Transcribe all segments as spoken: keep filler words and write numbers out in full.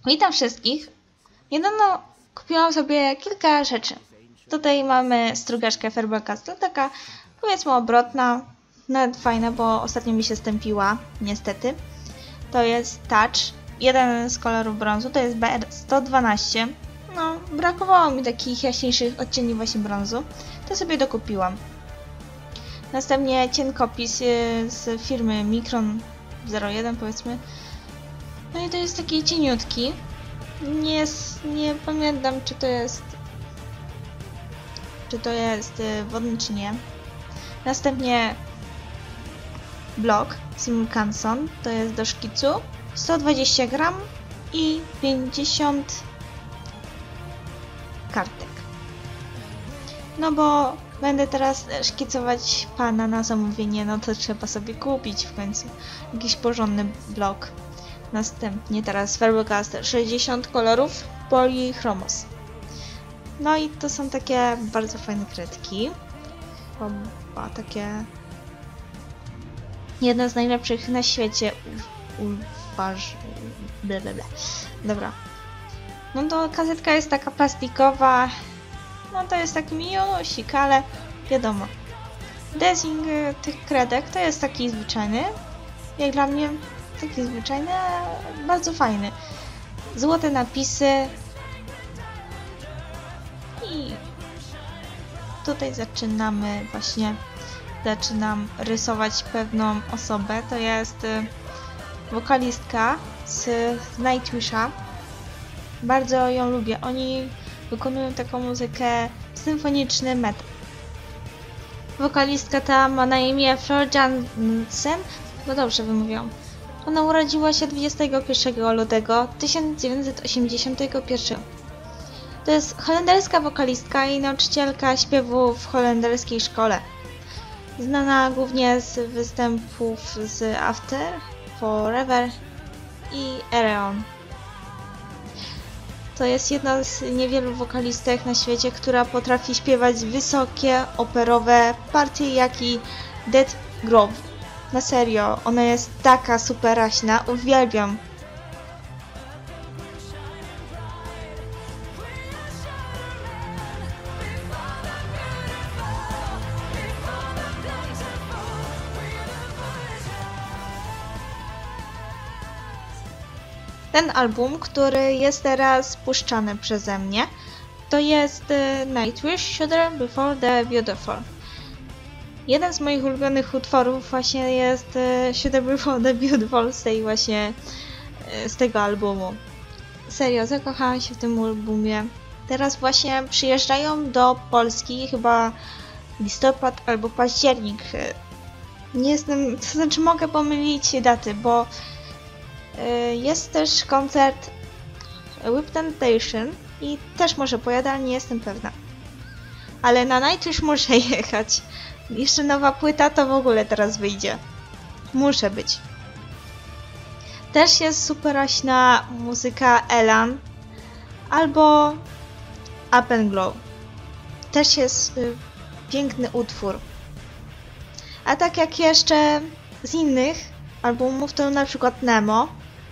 Witam wszystkich. Niedawno kupiłam sobie kilka rzeczy. Tutaj mamy strugeczkę Faber-Castell, taka powiedzmy obrotna, nawet fajna, bo ostatnio mi się stępiła, niestety. To jest Touch, jeden z kolorów brązu, to jest B R sto dwanaście. No, brakowało mi takich jaśniejszych odcieni właśnie brązu, to sobie dokupiłam. Następnie cienkopis z firmy Micron zero jeden powiedzmy. No i to jest taki cieniutki. Nie, nie pamiętam czy to jest czy to jest wodny czy nie. Następnie blok Simulcanson, to jest do szkicu, sto dwadzieścia gram i pięćdziesiąt kartek. No bo będę teraz szkicować pana na zamówienie, no to trzeba sobie kupić w końcu jakiś porządny blok. Następnie teraz Faber-Castell sześćdziesiąt kolorów Polychromos. No i to są takie bardzo fajne kredki. Chyba takie jedna z najlepszych na świecie. Uważ... Dobra. No to kasetka jest taka plastikowa. No to jest taki minusik, ale wiadomo. Design tych kredek to jest taki zwyczajny. Jak dla mnie taki zwyczajny, bardzo fajny. Złote napisy. I tutaj zaczynamy właśnie, zaczynam rysować pewną osobę. To jest wokalistka z Nightwisha. Bardzo ją lubię. Oni wykonują taką muzykę symfoniczny metal. Wokalistka ta ma na imię Floor Jansen. No dobrze wymówiłam. Ona urodziła się dwudziestego pierwszego lutego tysiąc dziewięćset osiemdziesiątego pierwszego. To jest holenderska wokalistka i nauczycielka śpiewu w holenderskiej szkole. Znana głównie z występów z After, Forever i Aeon. To jest jedna z niewielu wokalistek na świecie, która potrafi śpiewać wysokie, operowe partie jak i Death Grove. Na serio, ona jest taka superaśna, uwielbiam. Ten album, który jest teraz puszczany przeze mnie, to jest Nightwish Shudder Before the Beautiful. Jeden z moich ulubionych utworów właśnie jest Shudder Before the Beautiful z tej właśnie, z tego albumu. Serio, zakochałam się w tym albumie. Teraz właśnie przyjeżdżają do Polski, chyba listopad albo październik. Nie jestem, to znaczy mogę pomylić daty, bo jest też koncert Whip Temptation i też może pojadę, ale nie jestem pewna. Ale na Nightwish muszę jechać. Jeszcze nowa płyta to w ogóle teraz wyjdzie. Muszę być. Też jest superaśna muzyka Elan albo Up and Glow. Też jest y, piękny utwór. A tak jak jeszcze z innych albumów to na przykład Nemo.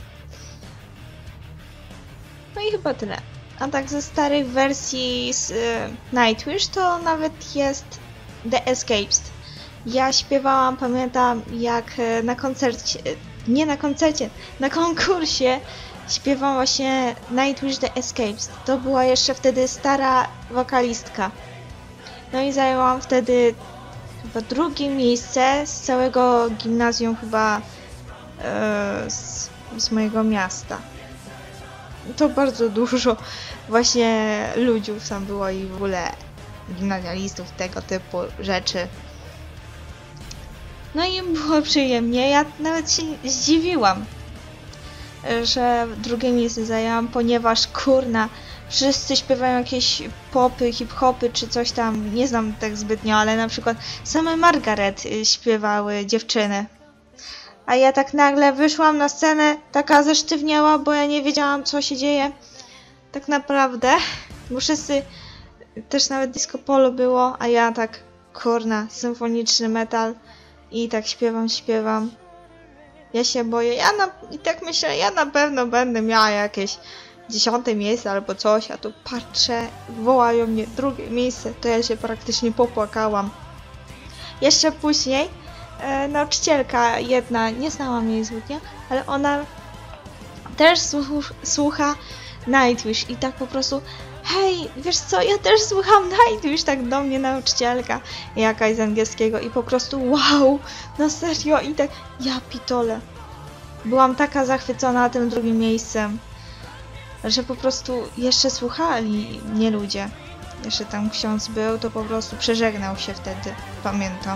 No i chyba tyle. A tak ze starych wersji z y, Nightwish to nawet jest The Escapist. Ja śpiewałam, pamiętam jak na koncercie, nie na koncercie, na konkursie śpiewałam właśnie Nightwish The Escapist. To była jeszcze wtedy stara wokalistka. No i zajęłam wtedy chyba drugie miejsce z całego gimnazjum chyba yy, z, z mojego miasta. To bardzo dużo właśnie ludziów tam było i w ogóle gimnazjalistów, tego typu rzeczy. No i było przyjemnie. Ja nawet się zdziwiłam, że drugie miejsce zajęłam, ponieważ kurna, wszyscy śpiewają jakieś popy, hip-hopy czy coś tam, nie znam tak zbytnio, ale na przykład same Margaret śpiewały dziewczyny. A ja tak nagle wyszłam na scenę, taka zesztywniała, bo ja nie wiedziałam co się dzieje. Tak naprawdę, bo wszyscy, też nawet disco polo było, a ja tak kurna, symfoniczny metal i tak śpiewam, śpiewam. Ja się boję, ja na, i tak myślę, ja na pewno będę miała jakieś dziesiąte miejsce albo coś, a tu patrzę, wołają mnie drugie miejsce, to ja się praktycznie popłakałam. Jeszcze później e, nauczycielka jedna, nie znałam jej zbytnio, ale ona też słuch, słucha Nightwish i tak po prostu hej, wiesz co, ja też słucham Nightwish, tak do mnie nauczycielka jakaś z angielskiego i po prostu wow, na serio i tak ja pitole. Byłam taka zachwycona tym drugim miejscem, że po prostu jeszcze słuchali mnie ludzie. Jeszcze tam ksiądz był, to po prostu przeżegnał się wtedy, pamiętam.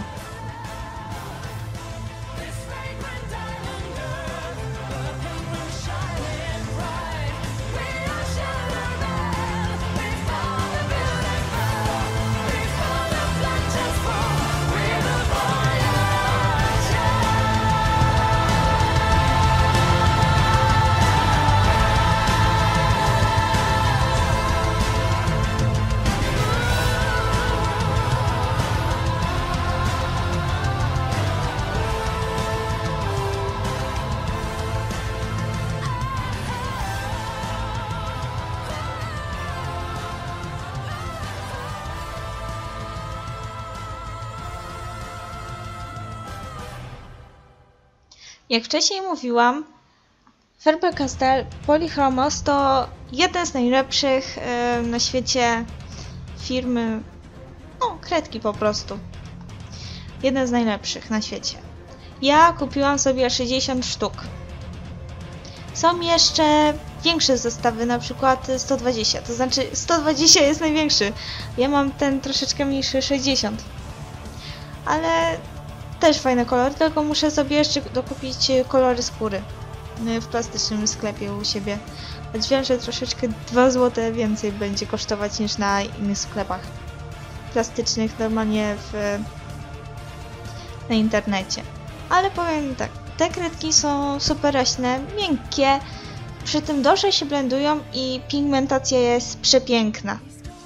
Jak wcześniej mówiłam, Faber-Castell Polychromos to jeden z najlepszych yy, na świecie firmy, no kredki po prostu. Jeden z najlepszych na świecie. Ja kupiłam sobie sześćdziesiąt sztuk. Są jeszcze większe zestawy, na przykład sto dwadzieścia, to znaczy sto dwadzieścia jest największy. Ja mam ten troszeczkę mniejszy sześćdziesiąt. Ale też fajne kolory, tylko muszę sobie jeszcze dokupić kolory skóry w plastycznym sklepie u siebie. Choć wiem, że troszeczkę dwa złote więcej będzie kosztować niż na innych sklepach plastycznych, normalnie w, na internecie. Ale powiem tak, te kredki są super rośne, miękkie, przy tym dobrze się blendują i pigmentacja jest przepiękna.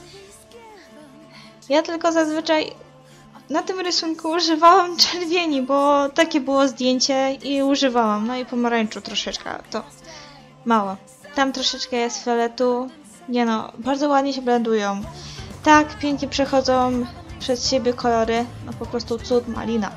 Ja tylko zazwyczaj na tym rysunku używałam czerwieni, bo takie było zdjęcie i używałam. No i pomarańczu troszeczkę, to mało. Tam troszeczkę jest fioletu. Nie no, bardzo ładnie się blendują. Tak, pięknie przechodzą przez siebie kolory. No po prostu cud, malina.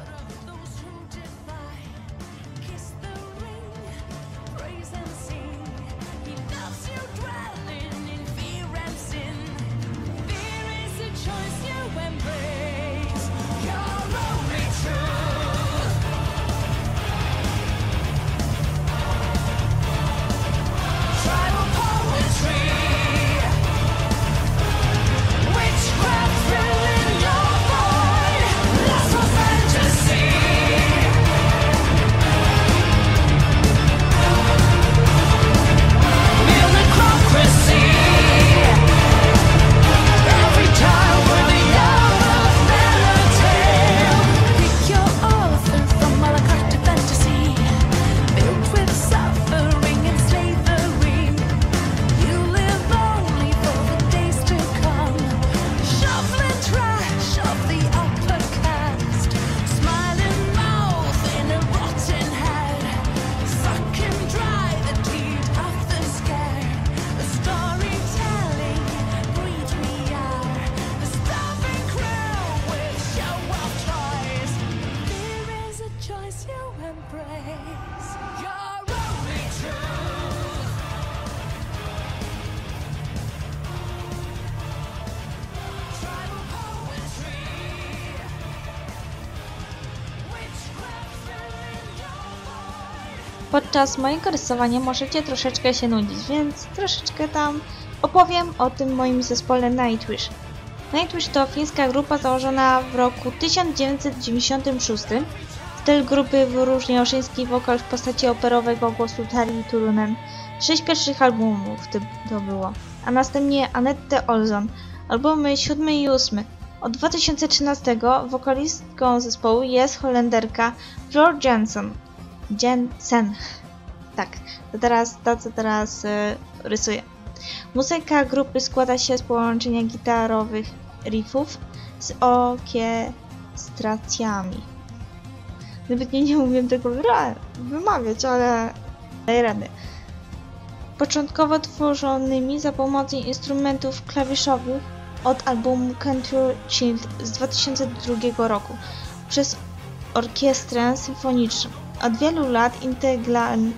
Podczas mojego rysowania możecie troszeczkę się nudzić, więc troszeczkę tam opowiem o tym moim zespole Nightwish. Nightwish to fińska grupa założona w roku tysiąc dziewięćset dziewięćdziesiątym szóstym. Styl grupy wyróżniał żeński wokal w postaci operowego głosu Tarja Turunen. Sześć pierwszych albumów to było, a następnie Anette Olzon, albumy siódmy i ósmy. Od dwa tysiące trzynastego wokalistką zespołu jest Holenderka Floor Jansen. Jensen. Tak, to teraz to, co teraz y, rysuję. Muzyka grupy składa się z połączenia gitarowych riffów z orkiestracjami. Nawet nie, nie umiem tego wymawiać, ale daję rady. Początkowo tworzonymi za pomocą instrumentów klawiszowych od albumu Contour Child z dwa tysiące drugiego roku przez orkiestrę symfoniczną. Od wielu lat integralnym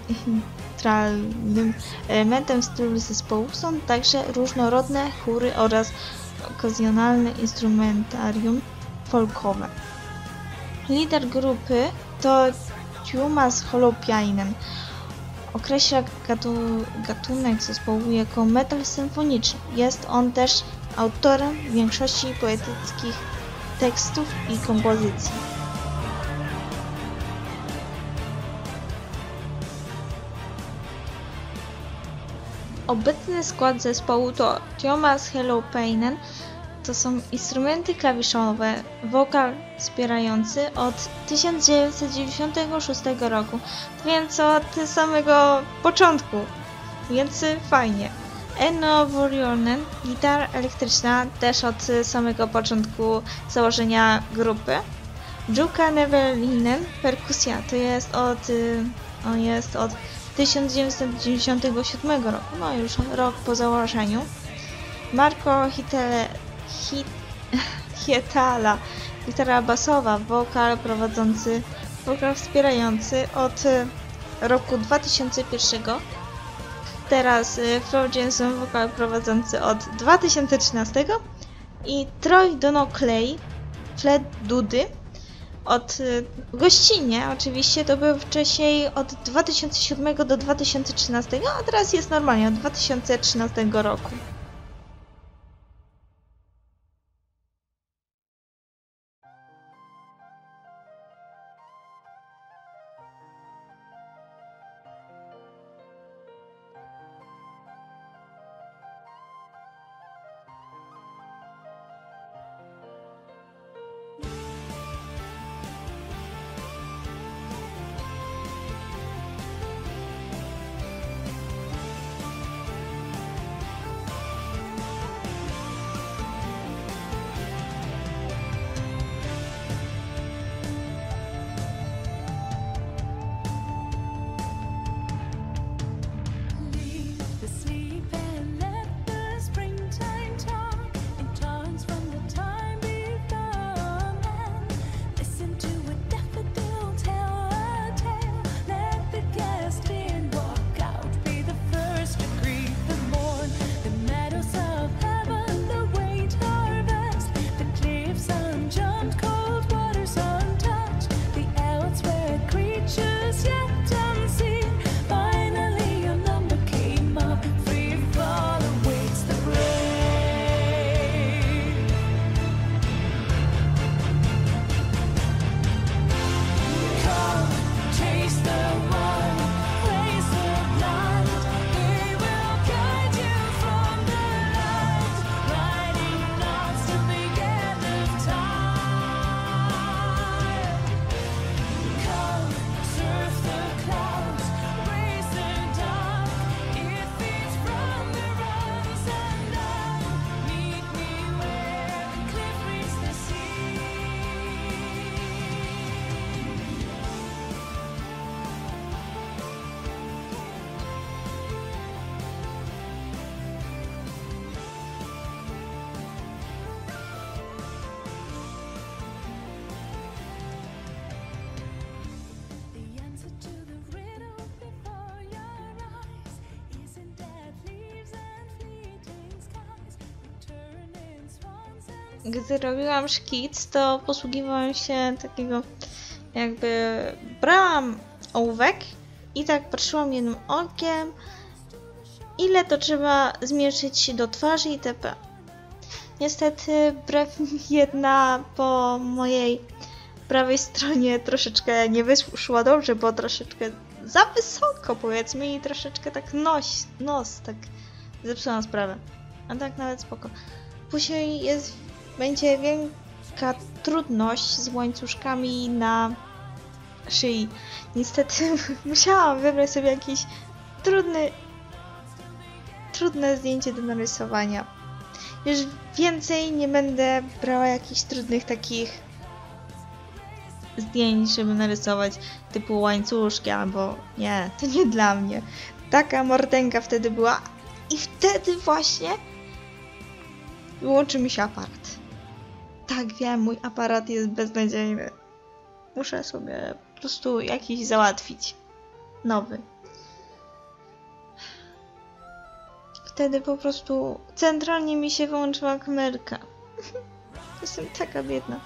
elementem stylu zespołu są także różnorodne chóry oraz okazjonalne instrumentarium folkowe. Lider grupy to Tuomas Holopainen. Określa gatu gatunek zespołu jako metal symfoniczny. Jest on też autorem większości poetyckich tekstów i kompozycji. Obecny skład zespołu to Tuomas Holopainen, to są instrumenty klawiszowe, wokal wspierający od tysiąc dziewięćset dziewięćdziesiątego szóstego roku, więc od samego początku, więc fajnie. Enno Vorjonen, gitara elektryczna, też od samego początku założenia grupy. Jukka Nevelinen, perkusja, to jest od, on jest od tysiąc dziewięćset dziewięćdziesiątego siódmego roku, no już rok po założeniu. Marco Hitele, Hit, Hietala, gitara basowa, wokal prowadzący, wokal wspierający od roku dwa tysiące pierwszego. Teraz Flo Jensen, wokal prowadzący od dwa tysiące trzynastego i Troy Donoclay, flet dudy, od gościnnie oczywiście, to był wcześniej od dwa tysiące siódmego do dwa tysiące trzynastego, a teraz jest normalnie od dwa tysiące trzynastego roku. Gdy robiłam szkic, to posługiwałam się takiego, jakby brałam ołówek i tak patrzyłam jednym okiem, ile to trzeba zmierzyć do twarzy itp. Niestety brew jedna po mojej prawej stronie troszeczkę nie wyszła dobrze, bo troszeczkę za wysoko, powiedzmy, i troszeczkę tak nos, nos tak zepsułam sprawę. A tak nawet spoko. Później jest, będzie wielka trudność z łańcuszkami na szyi. Niestety musiałam wybrać sobie jakieś trudny, trudne zdjęcie do narysowania. Już więcej nie będę brała jakichś trudnych takich zdjęć, żeby narysować typu łańcuszki, albo nie, to nie dla mnie. Taka mordęga wtedy była i wtedy właśnie wyłączy mi się aparat. Tak, wiem, mój aparat jest beznadziejny. Muszę sobie po prostu jakiś załatwić. Nowy. Wtedy po prostu centralnie mi się wyłączyła kamerka. Jestem taka biedna.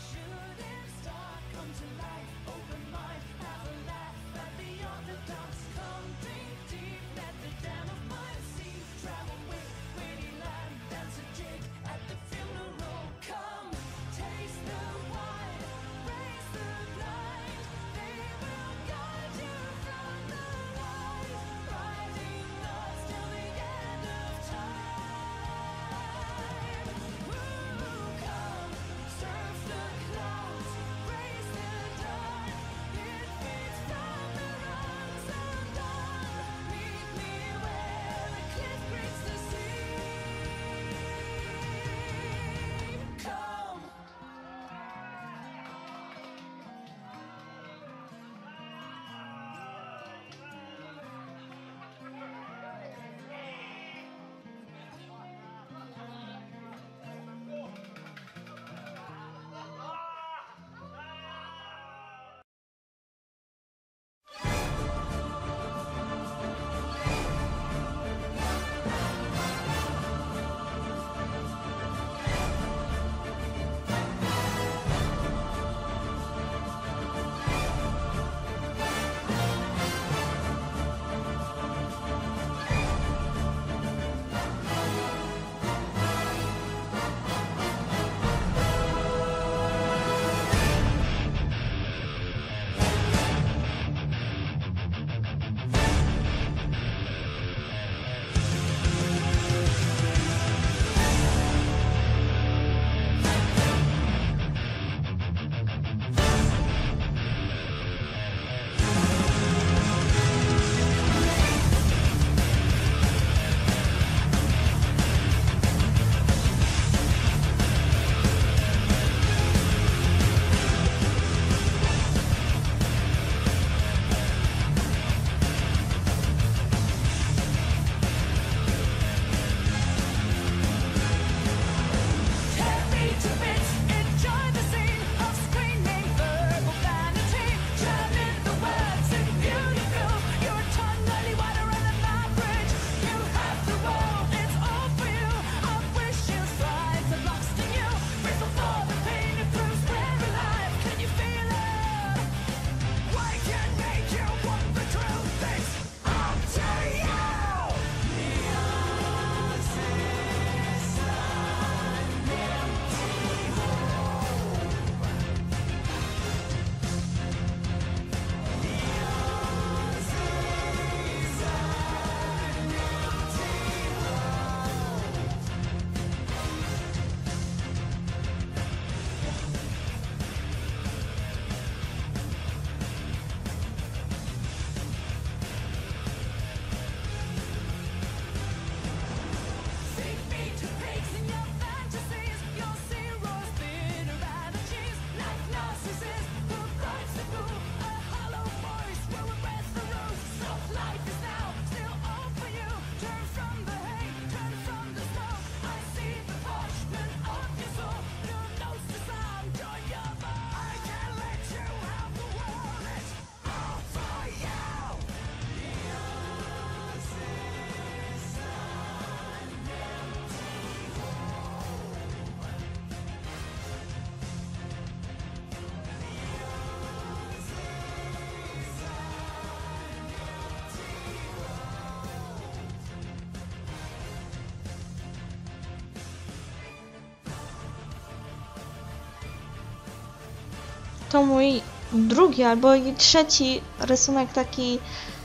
To mój drugi albo i trzeci rysunek taki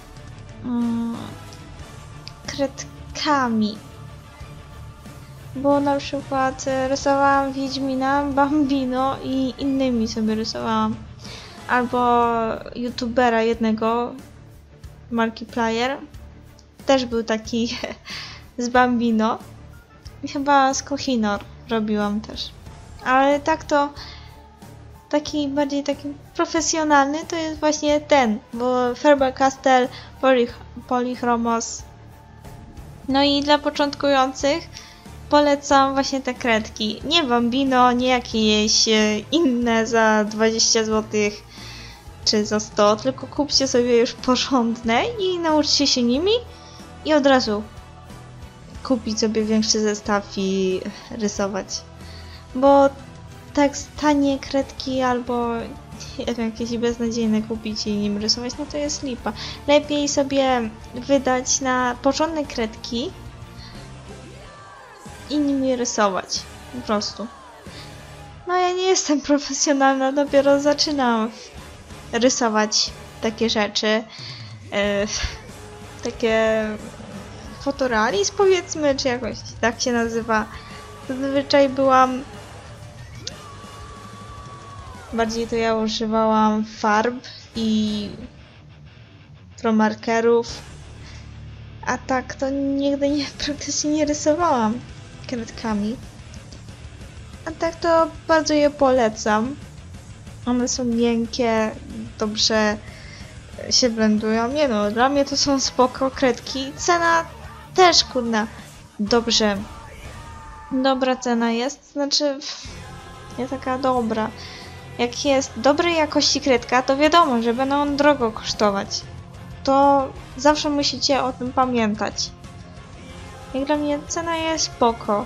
mm, kredkami. Bo na przykład rysowałam Wiedźmina, Bambino i innymi sobie rysowałam. Albo youtubera jednego, Markiplier, też był taki z Bambino. I chyba z Kohinor robiłam też. Ale tak to taki bardziej taki profesjonalny to jest właśnie ten, bo Faber-Castell Poly Polychromos. No i dla początkujących polecam właśnie te kredki. Nie Bambino, nie jakieś inne za dwadzieścia złotych czy za sto, tylko kupcie sobie już porządne i nauczcie się nimi i od razu kupić sobie większy zestaw i rysować. Bo tak tanie kredki albo jakieś beznadziejne kupić i nim rysować, no to jest lipa. Lepiej sobie wydać na porządne kredki i nimi rysować. Po prostu. No ja nie jestem profesjonalna, dopiero zaczynam rysować takie rzeczy. Yy, takie fotorealizm powiedzmy, czy jakoś tak się nazywa. Zazwyczaj byłam bardziej to ja używałam farb i promarkerów, a tak to nigdy nie, praktycznie nie rysowałam kredkami. A tak to bardzo je polecam. One są miękkie, dobrze się blendują. Nie no, dla mnie to są spoko kredki. Cena też kurna dobrze. Dobra cena jest, znaczy nie taka dobra. Jak jest dobrej jakości kredka, to wiadomo, że będą one drogo kosztować. To zawsze musicie o tym pamiętać. Jak dla mnie cena jest spoko.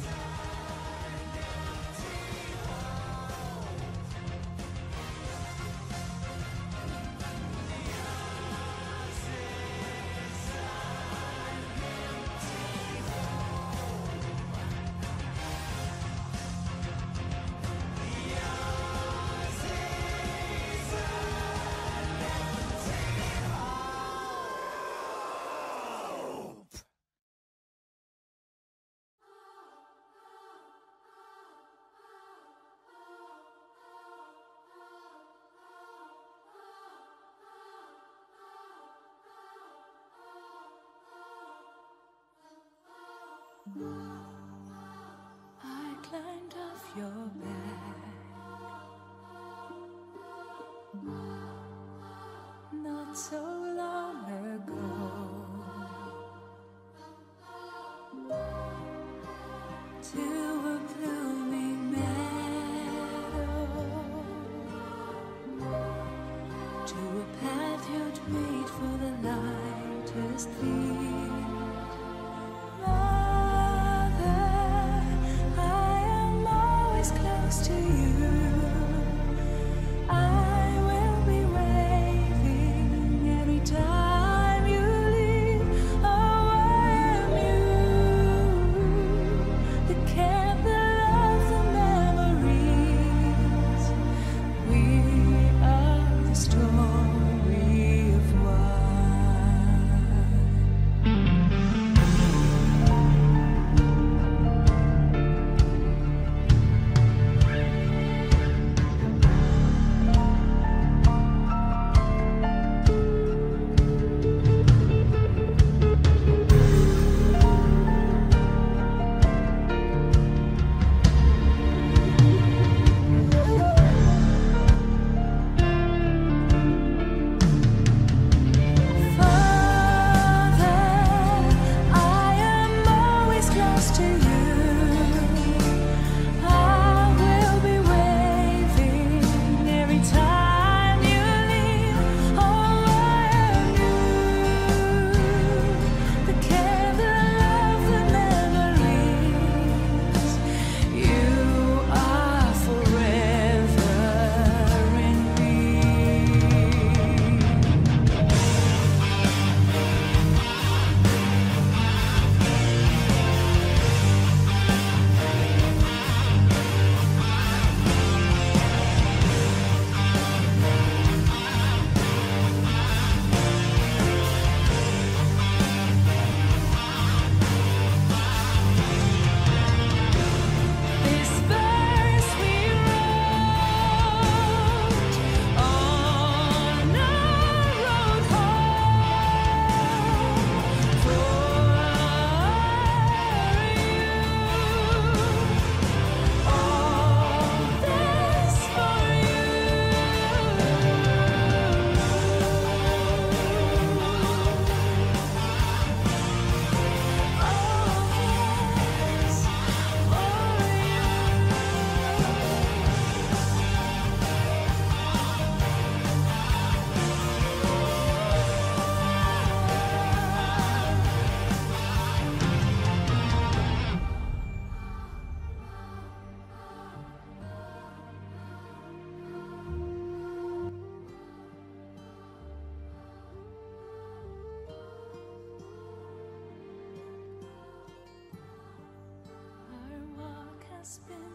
I climbed off your back not so long ago to a blooming meadow, to a path you'd made for the lightest feet. Close to you, I will be waving every time you leave. Oh, I am you, the candle of the memories. We are the story of one.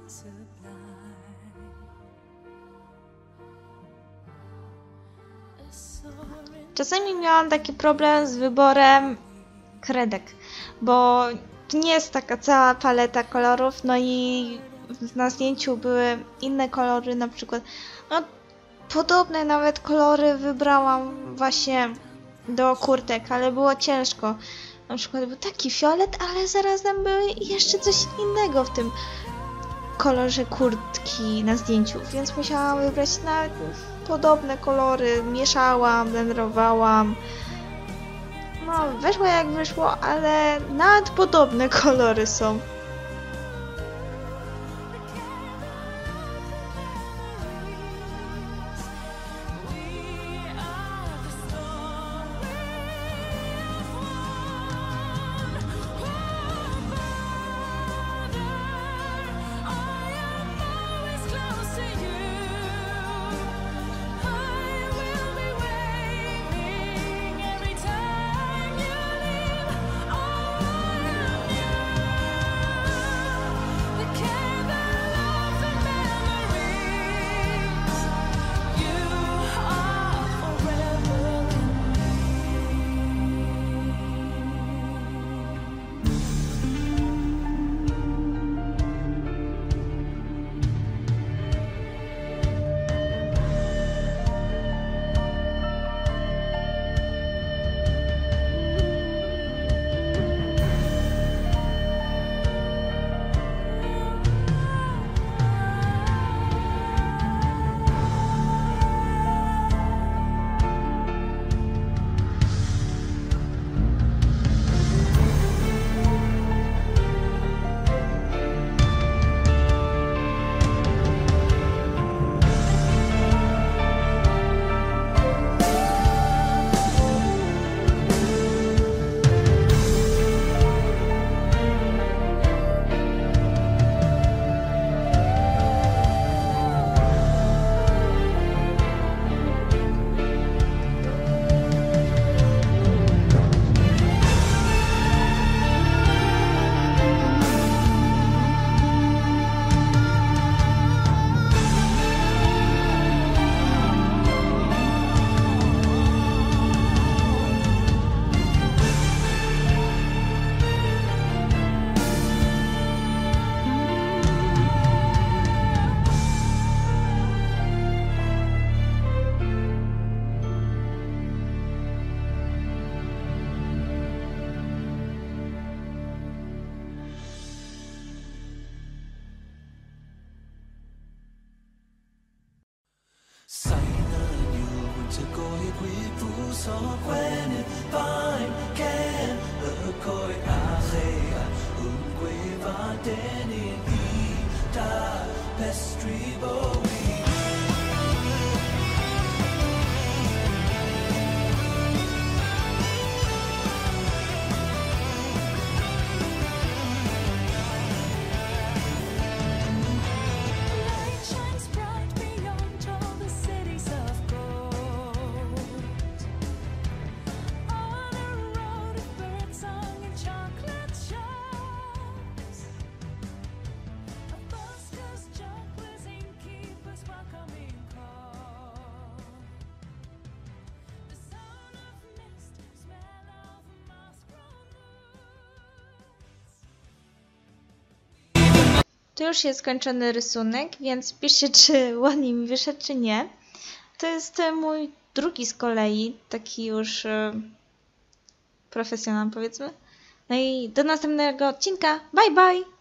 sublime. A soaring Czasami miałam taki problem z wyborem kredek, bo to nie jest taka cała paleta kolorów, no i na zdjęciu były inne kolory, na przykład no podobne nawet kolory wybrałam właśnie do kurtek, ale było ciężko. Na przykład był taki fiolet, ale zarazem był jeszcze coś innego w tym kolorze kurtki na zdjęciu, więc musiałam wybrać nawet podobne kolory, mieszałam, blenderowałam. No, wyszło jak wyszło, ale nawet podobne kolory są. light shines bright beyond all the cities of gold. On a road of birdsong and chocolate shops, a busker's jugglers, innkeepers welcoming call. The sound of mist, smell of moss-grown roots. Tu już jest skończony rysunek, więc piszcie, czy ładnie mi wyszedł, czy nie. To jest e, mój drugi z kolei, taki już e, profesjonal, powiedzmy. No i do następnego odcinka. Bye bye!